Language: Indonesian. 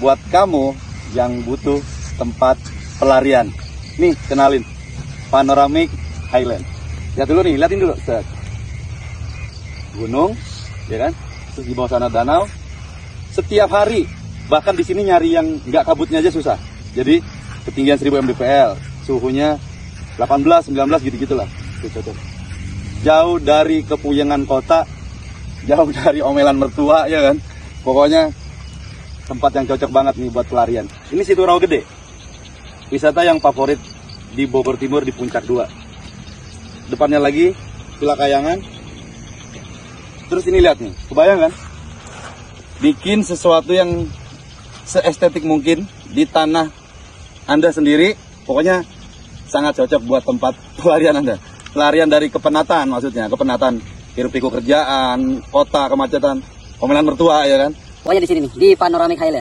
buat kamu yang butuh tempat pelarian. Nih, kenalin, Panoramic Highland. Lihat dulu nih, liatin dulu. Set. Gunung, ya kan? Terus di bawah sana danau. Setiap hari, bahkan di sini nyari yang nggak kabutnya aja susah. Jadi ketinggian 1000 mdpl, suhunya 18, 19 gitu-gitulah. Cocok. Jauh dari kepuyengan kota, jauh dari omelan mertua, ya kan? Pokoknya tempat yang cocok banget nih buat pelarian. Ini Situ Rawagede, wisata yang favorit di Bogor Timur di Puncak 2. Depannya lagi Villa Kayangan. Terus ini lihat nih, kebayang kan? Bikin sesuatu yang seestetik mungkin di tanah Anda sendiri. Pokoknya sangat cocok buat tempat pelarian Anda. Pelarian dari kepenatan, maksudnya kepenatan hiruk-pikuk kerjaan, kota, kemacetan, omelan mertua, ya kan? Pokoknya di sini nih, di Panoramic Highland.